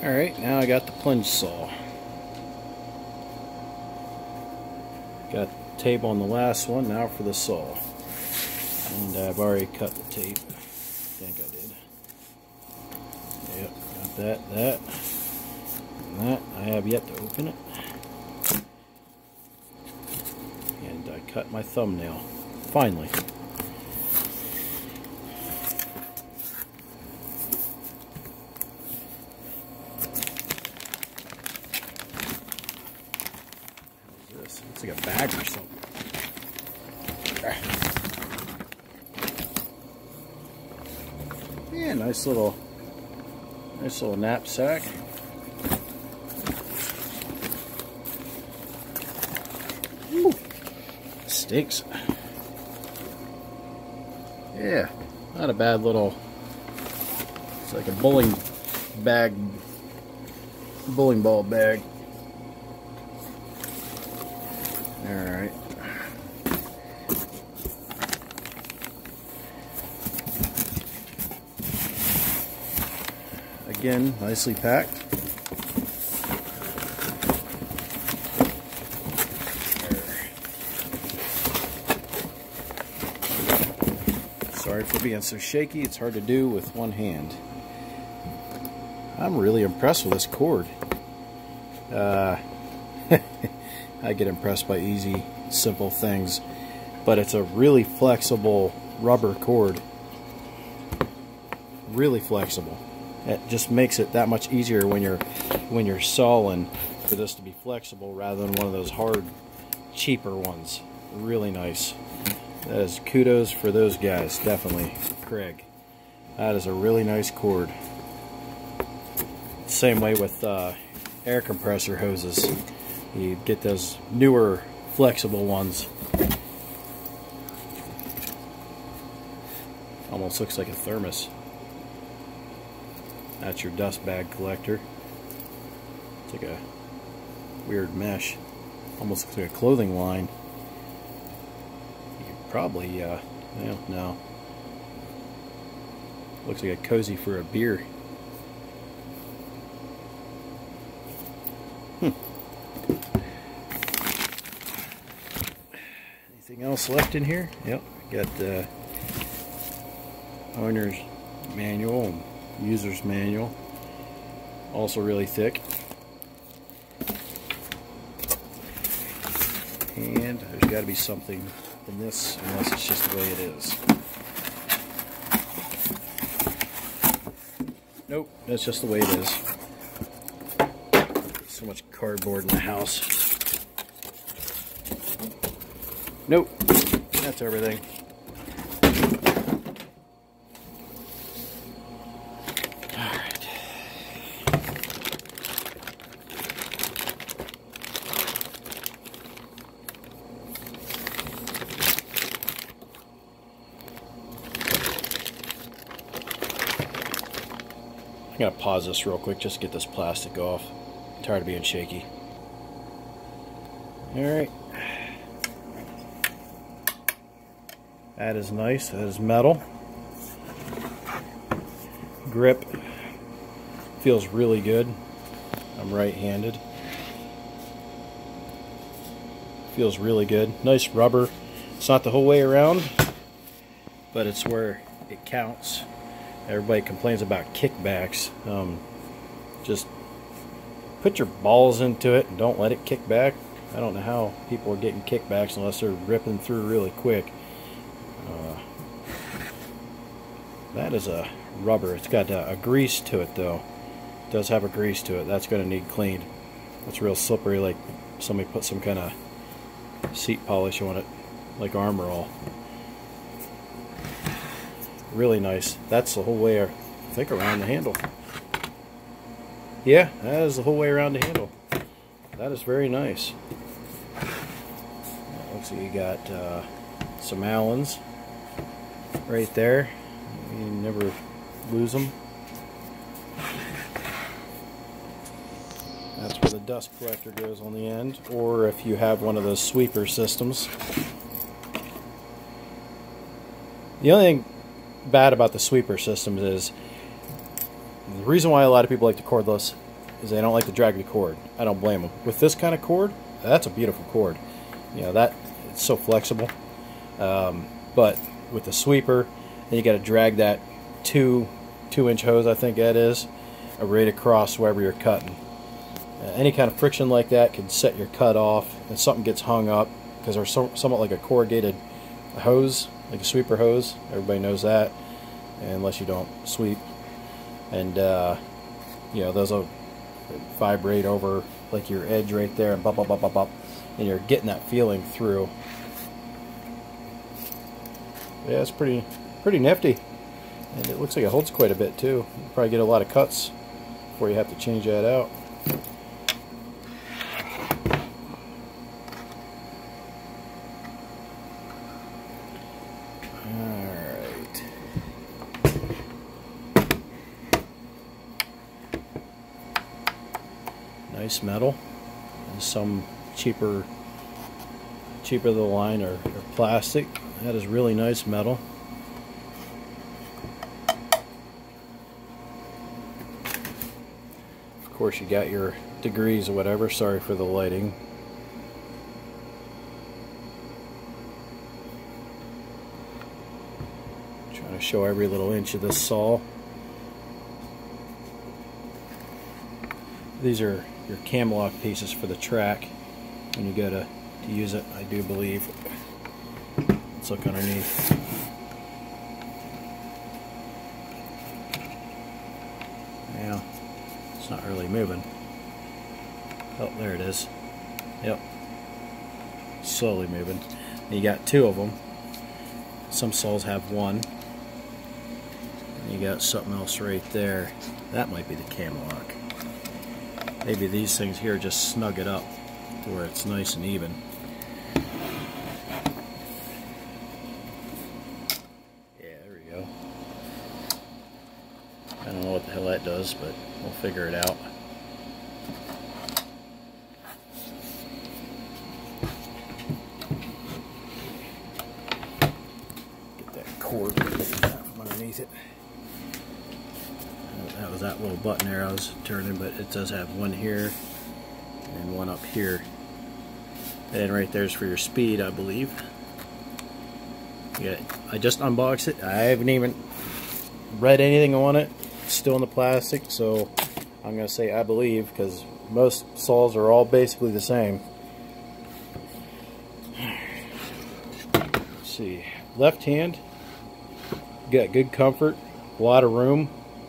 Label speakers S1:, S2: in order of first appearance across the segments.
S1: Alright, now I got the plunge saw. Got the tape on the last one, now for the saw. And I've already cut the tape. I think I did. Yep, got that, and that. I have yet to open it. And I cut my thumbnail. Finally. What's this? It's like a bag or something. Yeah, nice little knapsack. Ooh, steaks. Yeah, not a bad little. It's like a bowling ball bag. All right. Again, nicely packed. Sorry for being so shaky, it's hard to do with one hand. I'm really impressed with this cord. I get impressed by easy, simple things, but it's a really flexible rubber cord. Really flexible. It just makes it that much easier when you're sawing for this to be flexible rather than one of those hard, cheaper ones. Really nice. That is kudos for those guys, definitely. Craig. That is a really nice cord. Same way with air compressor hoses. You get those newer, flexible ones. Almost looks like a thermos. That's your dust bag collector. It's like a weird mesh. Almost looks like a clothing line. You could probably, well, no. Looks like a cozy for a beer. Anything else left in here? Yep, got the owner's manual and user's manual, also really thick, and there's got to be something in this unless it's just the way it is. Nope, that's just the way it is. So much cardboard in the house. Nope, that's everything. I'm going to pause this real quick just to get this plastic off. I'm tired of being shaky. Alright. That is nice. That is metal. Grip. Feels really good. I'm right-handed. Feels really good. Nice rubber. It's not the whole way around, but it's where it counts. Everybody complains about kickbacks. Just put your balls into it and don't let it kick back. I don't know how people are getting kickbacks unless they're ripping through really quick. That is a rubber. It's got a grease to it though. It does have a grease to it. That's going to need cleaned. It's real slippery, like somebody put some kind of seat polish on it, like Armor All. Really nice. That's the whole way, I think, around the handle. Yeah, that is the whole way around the handle. That is very nice. Looks like you got some Allens right there. You never lose them. That's where the dust collector goes on the end, or if you have one of those sweeper systems. The only thing bad about the sweeper systems is the reason why a lot of people like the cordless is they don't like to drag the cord. I don't blame them. With this kind of cord, that's a beautiful cord. You know, that it's so flexible. But with the sweeper, then you got to drag that two-inch hose, I think that is, right across wherever you're cutting. Any kind of friction like that can set your cut off, and something gets hung up because they're somewhat like a corrugated hose, like a sweeper hose. Everybody knows that, unless you don't sweep. And you know, those will vibrate over like your edge right there, and bop, bop, bop, bop, bop, and you're getting that feeling through. Yeah, it's pretty nifty, and it looks like it holds quite a bit too. You probably get a lot of cuts before you have to change that out. Alright. Nice metal. And some cheaper of the line are plastic. That is really nice metal. Of course, you got your degrees or whatever. Sorry for the lighting. Trying to show every little inch of this saw. These are your cam lock pieces for the track when you go to use it, I do believe. Let's look underneath. Yeah, it's not really moving. Oh, there it is. Yep. Slowly moving. And you got two of them. Some saws have one. And you got something else right there. That might be the cam lock. Maybe these things here just snug it up to where it's nice and even. I don't know what the hell that does, but we'll figure it out. Get that cord from underneath it. That was that little button there I was turning, but it does have one here and one up here. And right there's for your speed, I believe. Yeah, I just unboxed it. I haven't even read anything on it. It's still in the plastic, so I'm going to say I believe, because most saws are all basically the same. Let's see. Left hand, got good comfort, a lot of room.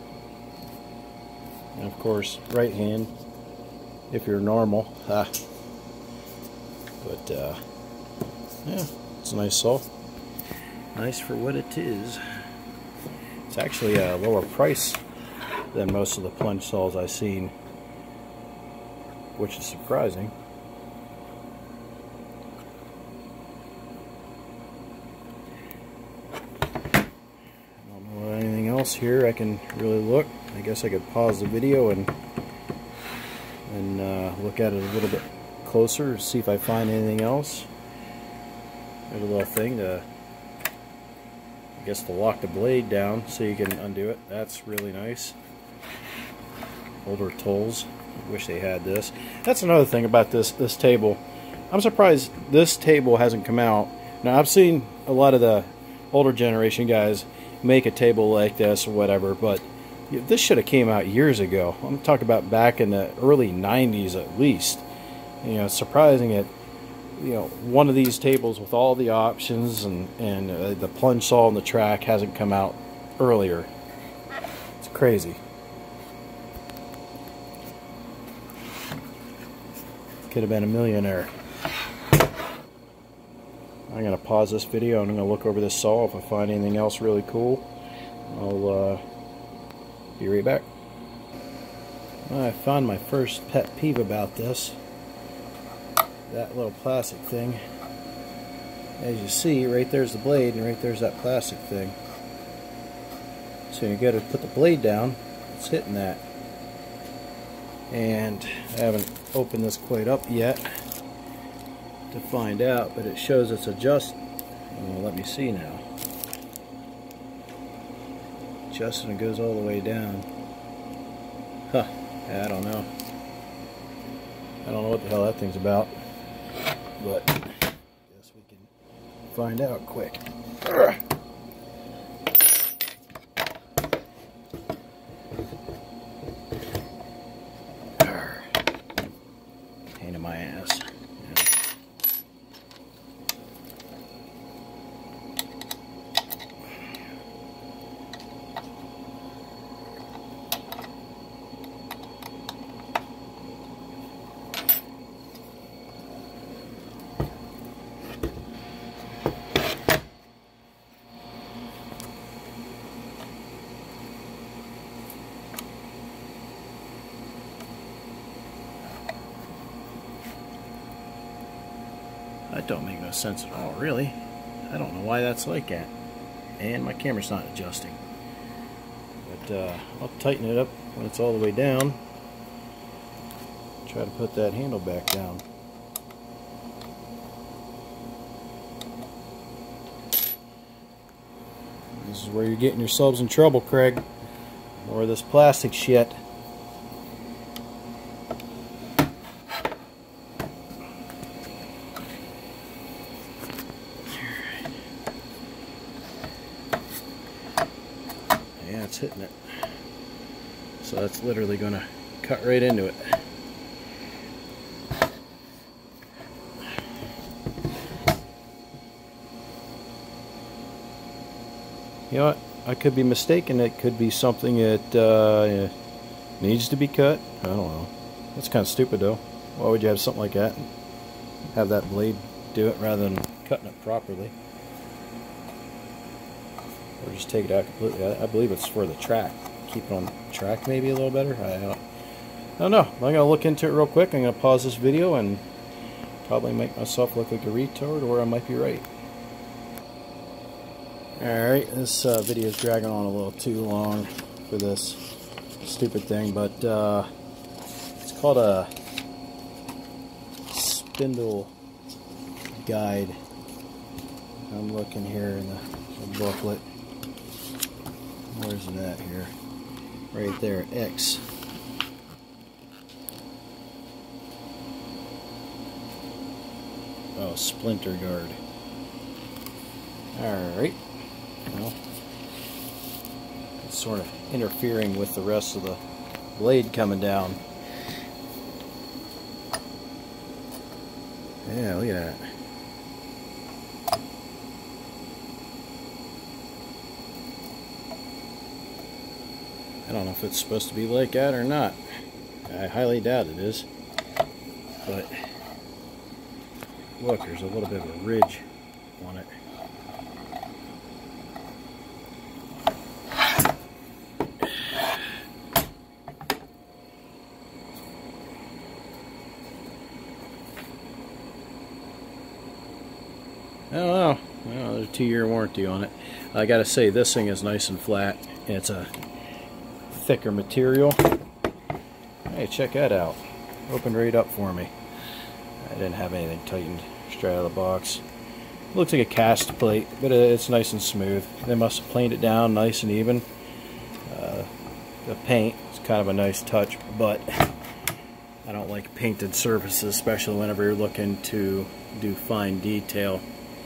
S1: And of course, right hand, if you're normal. But yeah, it's a nice saw. Nice for what it is. It's actually a lower price than most of the plunge saws I've seen, which is surprising. I don't know anything else here I can really look. I guess I could pause the video and look at it a little bit closer, see if I find anything else. There's a little thing to, I guess, to lock the blade down so you can undo it. That's really nice. Older tools. Wish they had this. That's another thing about this table. I'm surprised this table hasn't come out. Now, I've seen a lot of the older generation guys make a table like this or whatever, but this should have came out years ago. I'm talking about back in the early 90s at least. You know, surprising it. You know, one of these tables with all the options and the plunge saw and the track hasn't come out earlier. It's crazy. Could have been a millionaire. I'm going to pause this video and I'm going to look over this saw. If I find anything else really cool, I'll be right back. Well, I found my first pet peeve about this. That little plastic thing. As you see, right there's the blade and right there's that plastic thing. So you got to put the blade down. It's hitting that. And I haven't opened this quite up yet to find out, but it shows it's adjusted. Well, let me see now. Adjusted and it goes all the way down. Huh, I don't know. I don't know what the hell that thing's about, but I guess we can find out quick. Pain in my ass. That don't make no sense at all, really. I don't know why that's like that. And my camera's not adjusting. But I'll tighten it up when it's all the way down. Try to put that handle back down. This is where you're getting yourselves in trouble, Craig. More of this plastic shit. Yeah, it's hitting it. So that's literally going to cut right into it. You know what? I could be mistaken. It could be something that needs to be cut. I don't know. That's kind of stupid, though. Why would you have something like that and have that blade do it rather than cutting it properly? Or just take it out completely. I believe it's for the track. Keep it on track maybe a little better. I don't know. I'm going to look into it real quick. I'm going to pause this video and probably make myself look like a retard, or I might be right. Alright, this video is dragging on a little too long for this stupid thing, but it's called a spindle guide. I'm looking here in the booklet. Where's it at here? Right there, X. Oh, splinter guard. Alright. Well, it's sort of interfering with the rest of the blade coming down. Yeah, look at that. I don't know if it's supposed to be like that or not. I highly doubt it is. But look, there's a little bit of a ridge on it. I don't know. Well, there's a 2-year warranty on it. I gotta say, this thing is nice and flat. It's a thicker material. Hey, check that out. Opened right up for me. I didn't have anything tightened straight out of the box. Looks like a cast plate, but it's nice and smooth. They must have planed it down nice and even. The paint is kind of a nice touch, but I don't like painted surfaces, especially whenever you're looking to do fine detail,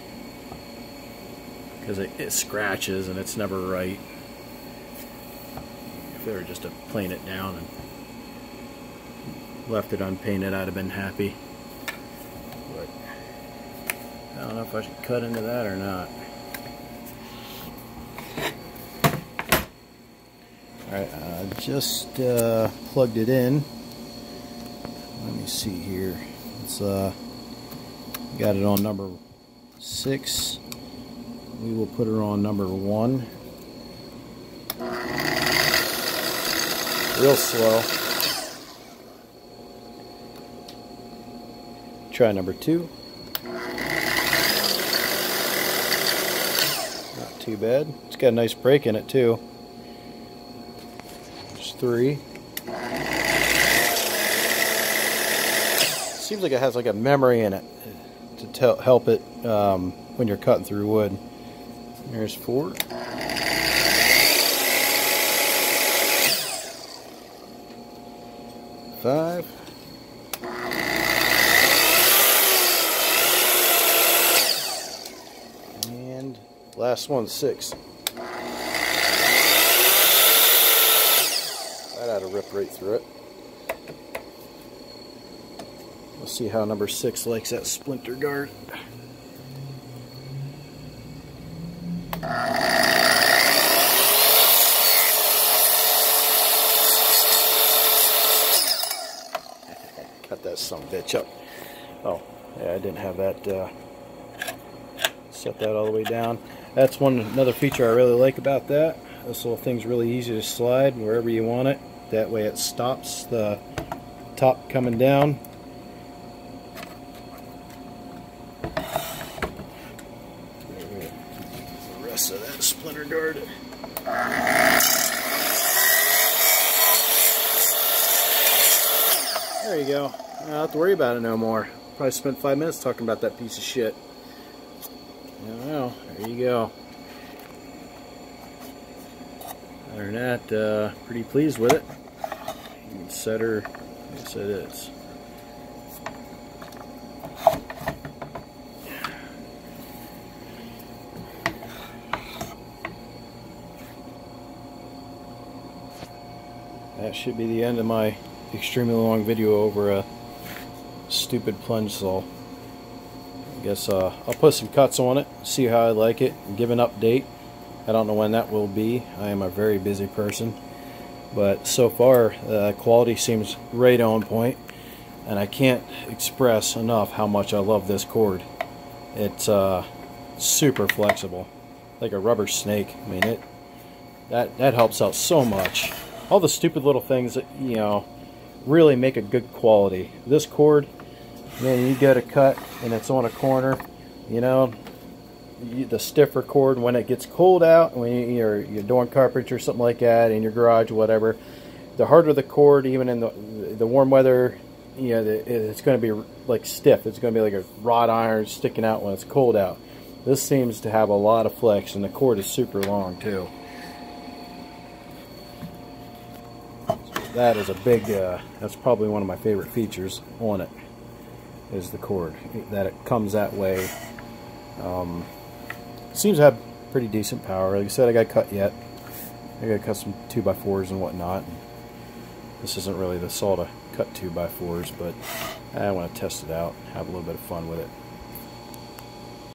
S1: because it scratches and it's never right. If they were just to plane it down and left it unpainted, I'd have been happy. But I don't know if I should cut into that or not. Alright, I just plugged it in. Let me see here. It's got it on number 6. We will put her on number 1. Real slow. Try number 2. Not too bad. It's got a nice break in it too. There's 3. Seems like it has like a memory in it to help it when you're cutting through wood. There's 4. 5. Last one, 6. That ought to rip right through it. We'll see how number 6 likes that splinter guard. Cut that son of a bitch up. Oh, yeah, I didn't have that. Set that all the way down. That's another feature I really like about that. This little thing's really easy to slide wherever you want it. That way it stops the top coming down. The rest of that splinter guard. There you go. I don't have to worry about it no more. Probably spent 5 minutes talking about that piece of shit. I don't know. There you go. Other than that, pretty pleased with it. You can set her. Yes, it is. That should be the end of my extremely long video over a stupid plunge saw. I guess I'll put some cuts on it, see how I like it, and give an update. I don't know when that will be. I am a very busy person. But so far, the quality seems right on point, and I can't express enough how much I love this cord. It's super flexible, like a rubber snake. I mean, that helps out so much. All the stupid little things that, you know, really make a good quality. This cord, man, you get a cut and it's on a corner, you know, the stiffer cord, when it gets cold out, when you're doing carpentry or something like that in your garage or whatever, the harder the cord, even in the warm weather, you know, it's going to be like stiff. It's going to be like a wrought iron sticking out when it's cold out. This seems to have a lot of flex, and the cord is super long too. That is a big, that's probably one of my favorite features on it, is the cord, that it comes that way. Seems to have pretty decent power. Like I said, I got cut yet. I got to cut some 2x4s and whatnot. This isn't really the saw to cut 2x4s, but I want to test it out, have a little bit of fun with it.